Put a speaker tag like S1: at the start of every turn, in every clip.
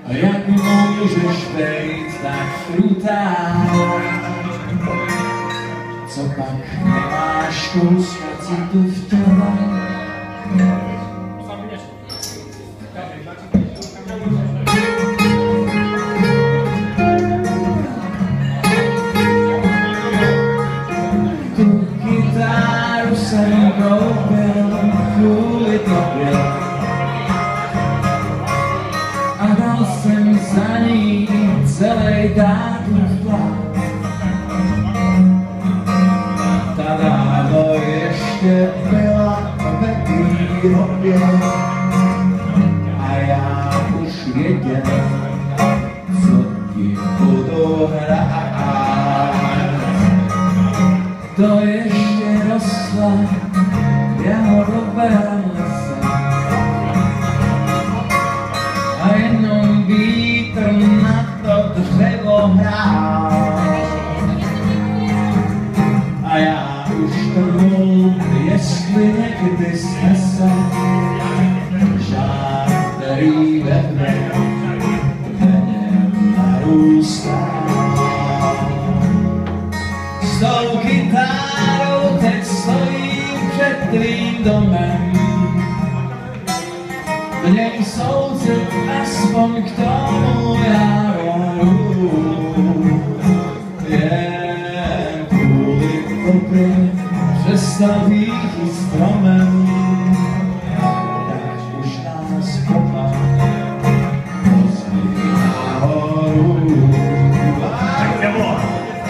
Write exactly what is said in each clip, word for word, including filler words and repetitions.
S1: Jak můžeš být tak krutá? Co pak nemáš kus kacitu v těle? Tu kytáru jsem koupil kvůli tobě a dal jsem za ní celej Dátův plat. Ta dávno ještě byla ve výrobě a já už věděl, co ti budu hrát. To ještě rostla v jahodovém lese a jenom vítr na to dřevo hrál. A já už trvul, jestli někdy snese žár, který ve mně denně narůstá. S tou kytárou teď stojím před tvým domem, měj soucit aspoň k tomu já varu. Jen kvůli tobě přestaví stromem, tak už nás kopa pozví nahoru. Tak nebo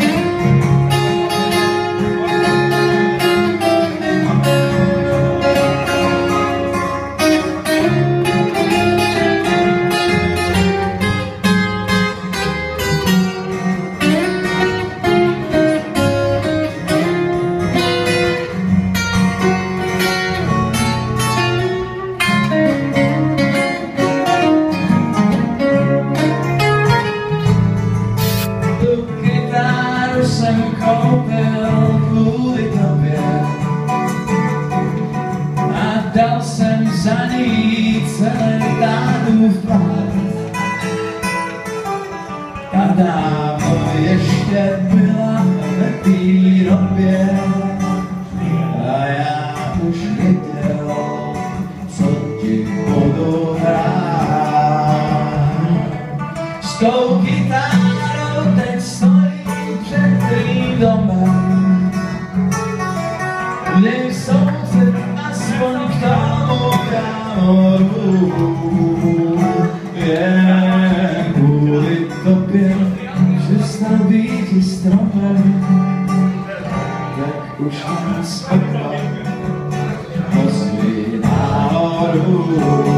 S1: jsem koupil kvůli tobě a dal jsem za ní celý Dátův plat. Ta dávno ještě byla ve výrobě a já už věděl, co ti budu hrát. S tou kytárou teď stojím před tvým domem, měj soucit aspoň k tomu kámoru. Jen kvůli tobě přestal být stromem, tak už nás opět pozví nahoru.